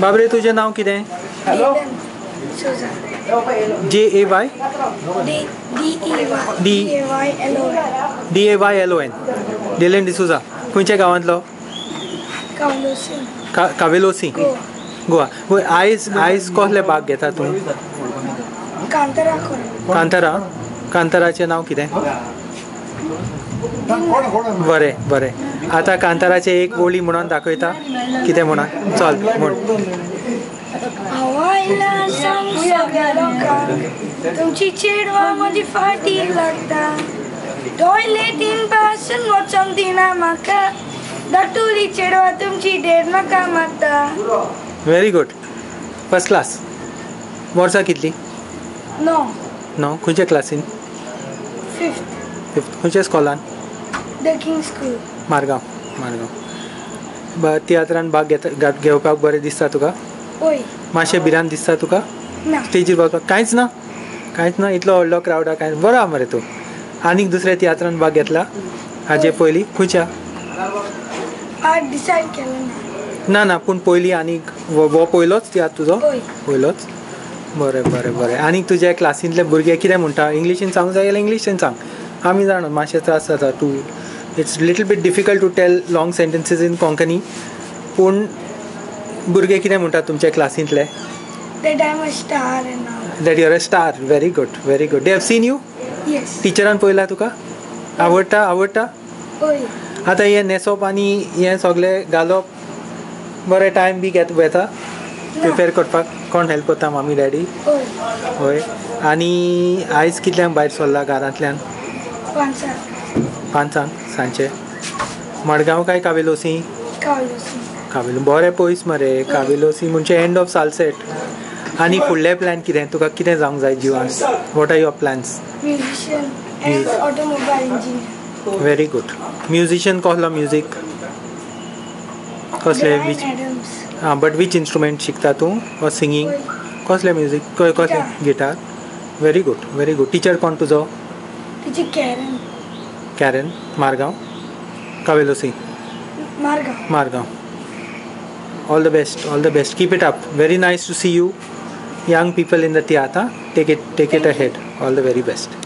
बाबरे तुझे नाव कितें? Daylon D'Souza. J-A-Y? D-A-Y-L-O-N. Daylon D'Souza. खंयच्या गांवांतलो? Cavelossim. कावेलोसी. गोवा. आयज कसले भाग घेता तूं? कांतारा. कांताराचें नाव कितें? बरें बरें. आतां कांताराचें एक ओळी म्हणून दाखयता. कितें म्हणून? चल म्हण. आवायला सांग सगळ्या लोकांक तुमची चेडवा म्हजी फाटी लागता. टॉयलेटीन पासून वचोंक दिना म्हाका. धाकटुली चेडवा तुमची डेर म्हाका मारता. Very good. First class. वर्सां कितली? नो. खंयच्या क्लासीन? फिफ्थ. खंयच्या स्कॉलान? The King's School. मारगांव. तियात्रान भाग घेवपाक बरें दिसता तुका? मातशें भिरांत दिसता तुका? स्टेजीर वचपाक कांयच ना इतलो व्हडलो क्रावडा कांय बरो आहा मरे तूं. आनीक दुसऱ्या तियात्रान भाग घेतला हाजे पयलीं खंयच्या? डिसायड केलें ना पूण पयलीं आनीक हो पयलोच तियात्र तुजो? पयलोच. बरें. आनीक तुज्या क्लासींतले भुरगे कितें म्हणटा? इंग्लिशीन सांगूं जाय जाल्यार इंग्लिशीन सांग. आमी जाणा मातशें त्रास जाता too. It's little bit difficult to tell long sentences in Konkani. पूण भुरगे कितें म्हणटा तुमच्या क्लासींतले? That I'm a star and all. That you're a star. Very good. They have seen you? Yes. टिचरान पळयला तुका? आवडटा? आतां हें न्हेसप आनी हें सगळें घालप बरें टायम बी वेता प्रिपेर करपाक? कोण हेल्प करता? मामी डॅडी? होय. आनी आयज कितल्यांक भायर सरला घरांतल्यान? 5 सांजचे. मडगांव काय कावेलोसी? कावेलो. बरें पयस मरे. कावेलोसी म्हणजे एंड ऑफ सालसेट. आनी फुडले प्लॅन कितें? तुका कितें जावंक जाय जिवान? What are your plans? Musician and automobile engineer. Very good. Musician कसलो म्युजीक? कसले? बट वीच इंस्ट्रुमेंट शिकता तूं? और सिंगींग? कसलें म्युजीक? कसलें? गिटार. Very good. टिचर कोण तुजो? Teacher Karen. Margao? Cavelossim? Margao. All the best. Keep it up. Very nice to see you. Young people in the theatre. Take it ahead. All the very best.